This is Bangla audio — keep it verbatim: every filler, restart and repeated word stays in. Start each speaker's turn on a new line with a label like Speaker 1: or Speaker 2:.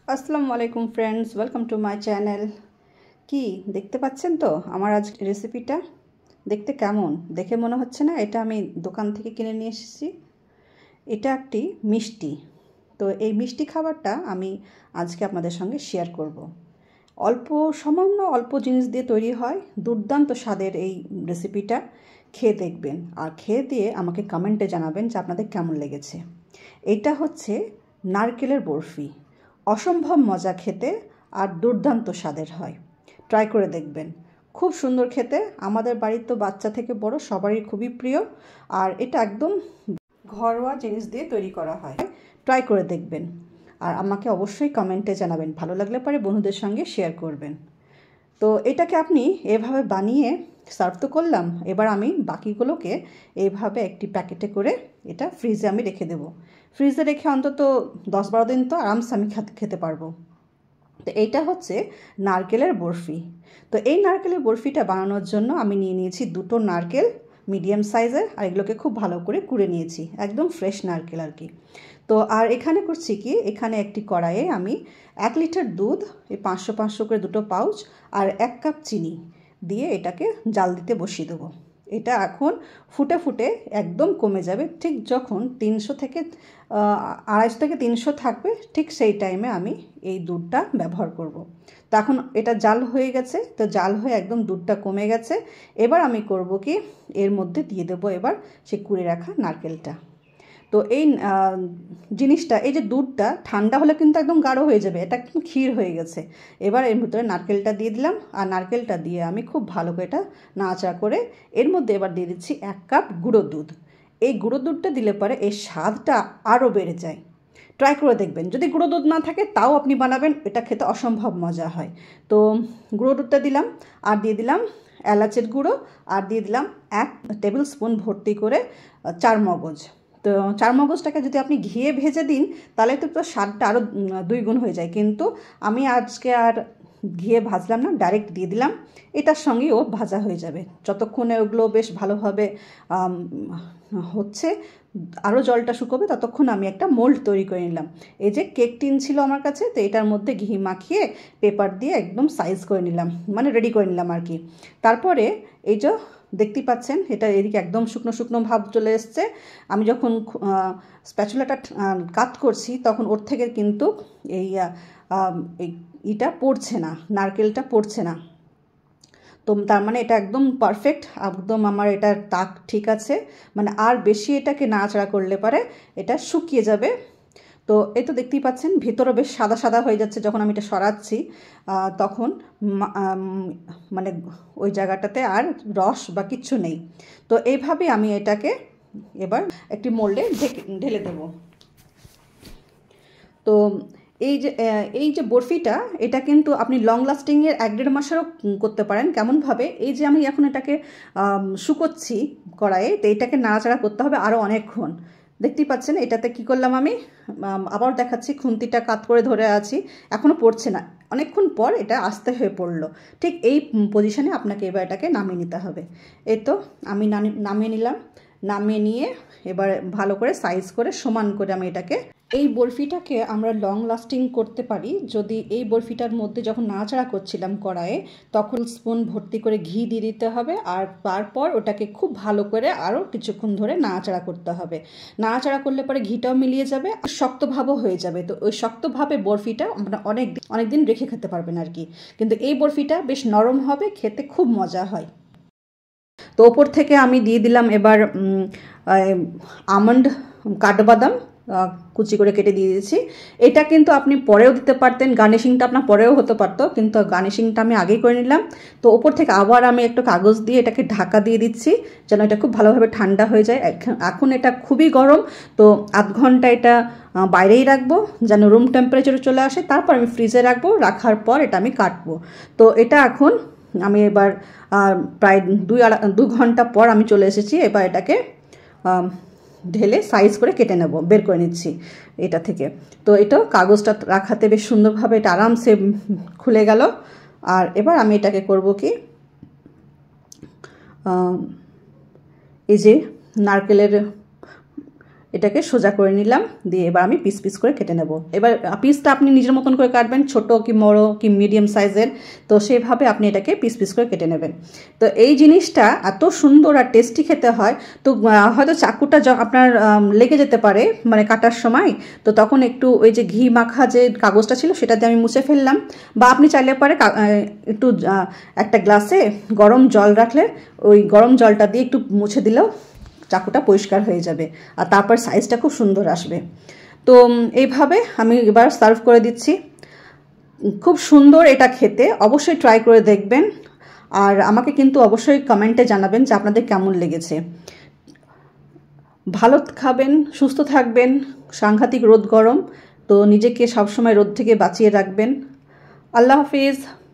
Speaker 1: আসসালামু আলাইকুম friends, welcome to my channel. কি দেখতে পাচ্ছেন তো আমার আজ রেসিপিটা দেখতে কেমন? দেখে মনে হচ্ছে না এটা আমি দোকান থেকে কিনে নিয়ে এসেছি? এটা একটি মিষ্টি। তো এই মিষ্টি খাবারটা আমি আজকে আপনাদের সঙ্গে শেয়ার করব। অল্প সামান্য অল্প জিনিস দিয়ে তৈরি হয় দুর্দান্ত স্বাদের এই রেসিপিটা। খেয়ে দেখবেন আর খেয়ে দিয়ে আমাকে কমেন্টে জানাবেন যে আপনাদের কেমন লেগেছে। এটা হচ্ছে নারকেলের বরফি। অসম্ভব মজা খেতে আর দুর্দান্ত স্বাদের হয়। ট্রাই করে দেখবেন, খুব সুন্দর খেতে। আমাদের বাড়ির তো বাচ্চা থেকে বড় সবারই খুবই প্রিয়, আর এটা একদম ঘরোয়া জিনিস দিয়ে তৈরি করা হয়। ট্রাই করে দেখবেন আর আমাকে অবশ্যই কমেন্টে জানাবেন। ভালো লাগলে পরে বন্ধুদের সঙ্গে শেয়ার করবেন। তো এটাকে আপনি এভাবে বানিয়ে সার্ভ তো করলাম, এবার আমি বাকিগুলোকে এইভাবে একটি প্যাকেটে করে এটা ফ্রিজে আমি রেখে দেব। ফ্রিজে রেখে অন্তত দশ বারো দিন তো আরামসে আমি খেতে পারবো। তো এইটা হচ্ছে নারকেলের বরফি। তো এই নারকেলের বরফিটা বানানোর জন্য আমি নিয়ে নিয়েছি দুটো নারকেল মিডিয়াম সাইজের, আর এগুলোকে খুব ভালো করে কুড়ে নিয়েছি, একদম ফ্রেশ নারকেল আর কি। তো আর এখানে করছি কি, এখানে একটি কড়াইয়ে আমি এক লিটার দুধ, এই পাঁচশো পাঁচশো করে দুটো পাউচ, আর এক কাপ চিনি দিয়ে এটাকে জাল দিতে বসিয়ে দেবো। এটা এখন ফুটে ফুটে একদম কমে যাবে। ঠিক যখন তিনশো থেকে আড়াইশো থেকে তিনশো থাকবে, ঠিক সেই টাইমে আমি এই দুধটা ব্যবহার করব। তো এখন এটা জাল হয়ে গেছে, তো জাল হয়ে একদম দুধটা কমে গেছে। এবার আমি করব কি, এর মধ্যে দিয়ে দেবো এবার সে কুড়ে রাখা নারকেলটা। তো এই জিনিসটা, এই যে দুধটা ঠান্ডা হলে কিন্তু একদম গাঢ় হয়ে যাবে, এটা একদম ক্ষীর হয়ে গেছে। এবার এর ভিতরে নারকেলটা দিয়ে দিলাম, আর নারকেলটা দিয়ে আমি খুব ভালো করে এটা নাড়াচাড়া করে এর মধ্যে এবার দিয়ে দিচ্ছি এক কাপ গুঁড়ো দুধ। এই গুঁড়ো দুধটা দিলে পরে এর স্বাদটা আরও বেড়ে যায়। ট্রাই করে দেখবেন, যদি গুঁড়ো দুধ না থাকে তাও আপনি বানাবেন, এটা খেতে অসম্ভব মজা হয়। তো গুঁড়ো দুধটা দিলাম, আর দিয়ে দিলাম এলাচের গুঁড়ো, আর দিয়ে দিলাম এক টেবিল স্পুন ভর্তি করে চার মগজ। তো চার মগজটাকে যদি আপনি ঘিয়ে ভেজে দিন তাহলে তো তো স্বাদটা আরও দুই গুণ হয়ে যায়, কিন্তু আমি আজকে আর ঘিয়ে ভাজলাম না, ডাইরেক্ট দিয়ে দিলাম। এটার সঙ্গেই ও ভাজা হয়ে যাবে। যতক্ষণে ওগুলো বেশ ভালোভাবে হচ্ছে, আরও জলটা শুকোবে, ততক্ষণ আমি একটা মোল্ড তৈরি করে নিলাম। এই যে কেক টিন ছিল আমার কাছে, তো এটার মধ্যে ঘি মাখিয়ে পেপার দিয়ে একদম সাইজ করে নিলাম, মানে রেডি করে নিলাম আর কি। তারপরে এই যে দেখতে পাচ্ছেন, এটা এদিকে একদম শুকনো শুকনো ভাব চলে এসছে। আমি যখন স্প্যাচুলাটা কাট করছি তখন ওর থেকে কিন্তু এই ইটা পড়ছে না, নারকেলটা পড়ছে না। তো তার মানে এটা একদম পারফেক্ট, একদম আমার এটা তাক ঠিক আছে। মানে আর বেশি এটাকে নাড়াচাড়া করলে পারে এটা শুকিয়ে যাবে। তো এই তো দেখতেই পাচ্ছেন ভিতরে বেশ সাদা সাদা হয়ে যাচ্ছে। যখন আমি এটা সরাচ্ছি তখন মানে ওই জায়গাটাতে আর রস বা কিচ্ছু নেই। তো এইভাবে আমি এটাকে এবার একটি মোল্ডে ঢেলে দেব। তো এই যে এই যে বরফিটা, এটা কিন্তু আপনি লং লাস্টিংয়ের এক দেড় মাসেরও করতে পারেন। কেমনভাবে, এই যে আমি এখন এটাকে শুকোচ্ছি কড়াইয়ে, তো এটাকে নাড়াচাড়া করতে হবে আরও অনেকক্ষণ। দেখতেই পাচ্ছেন এটাতে কি করলাম আমি, আবার দেখাচ্ছি, খুন্তিটা কাত করে ধরে আছি, এখনও পড়ছে না। অনেকক্ষণ পর এটা আস্তে হয়ে পড়লো। ঠিক এই পজিশনে আপনাকে এবার এটাকে নামিয়ে নিতে হবে। এই তো আমি নামিয়ে নিলাম। নামিয়ে নিয়ে এবার ভালো করে সাইজ করে সমান করে আমি এটাকে, এই বরফিটাকে আমরা লং লাস্টিং করতে পারি যদি এই বরফিটার মধ্যে যখন নাড়াচাড়া করছিলাম কড়াইয়ে, তখন স্পুন ভর্তি করে ঘি দিয়ে দিতে হবে, আর তারপর ওটাকে খুব ভালো করে আরও কিছুক্ষণ ধরে নাড়াচাড়া করতে হবে। নাড়াচাড়া করলে পরে ঘিটাও মিলিয়ে যাবে, আর শক্তভাবও হয়ে যাবে। তো ওই শক্তভাবে বরফিটা আমরা অনেক অনেক দিন রেখে খেতে পারবেন আর কি। কিন্তু এই বরফিটা বেশ নরম হবে, খেতে খুব মজা হয়। তো ওপর থেকে আমি দিয়ে দিলাম এবার আমন্ড, কাঠবাদাম কুচি করে কেটে দিয়ে দিয়েছি। এটা কিন্তু আপনি পরেও দিতে পারতেন, গার্নিশিংটা আপনার পরেও হতে পারতো, কিন্তু গার্নিশিংটা আমি আগেই করে নিলাম। তো ওপর থেকে আবার আমি একটু কাগজ দিয়ে এটাকে ঢাকা দিয়ে দিচ্ছি যেন এটা খুব ভালোভাবে ঠান্ডা হয়ে যায়। এখন এটা খুবই গরম, তো আধ ঘন্টা এটা বাইরেই রাখবো যেন রুম টেম্পারেচারে চলে আসে। তারপর আমি ফ্রিজে রাখবো, রাখার পর এটা আমি কাটবো। তো এটা এখন আমি এবার প্রায় দুই আড়া দু ঘন্টা পর আমি চলে এসেছি। এবার এটাকে ঢেলে সাইজ করে কেটে নেব, বের করে নিচ্ছি এটা থেকে। তো এটা কাগজটা রাখাতে বেশ সুন্দরভাবে এটা আরামসে খুলে গেল। আর এবার আমি এটাকে করব কি, এই যে নারকেলের এটাকে সোজা করে নিলাম, দিয়ে এবার আমি পিস পিস করে কেটে নেব। এবার পিসটা আপনি নিজের মতন করে কাটবেন, ছোট কি বড় কি মিডিয়াম সাইজের, তো সেভাবে আপনি এটাকে পিস পিস করে কেটে নেবেন। তো এই জিনিসটা এত সুন্দর আর টেস্টি খেতে হয়। তো হয়তো চাকুটা আপনার লেগে যেতে পারে মানে কাটার সময়, তো তখন একটু ওই যে ঘি মাখা যে কাগজটা ছিল সেটা দিয়ে আমি মুছে ফেললাম, বা আপনি চাইলে পারে একটু একটা গ্লাসে গরম জল রাখলে ওই গরম জলটা দিয়ে একটু মুছে দিলেও চাকুটা পরিষ্কার হয়ে যাবে, আর তারপর সাইজটা খুব সুন্দর আসবে। তো এইভাবে আমি এবার সার্ভ করে দিচ্ছি। খুব সুন্দর এটা খেতে, অবশ্যই ট্রাই করে দেখবেন, আর আমাকে কিন্তু অবশ্যই কমেন্টে জানাবেন যে আপনাদের কেমন লেগেছে। ভালো খাবেন, সুস্থ থাকবেন, সাংঘাতিক রোদ গরম, তো নিজেকে সবসময় রোদ থেকে বাঁচিয়ে রাখবেন। আল্লাহ হাফিজ।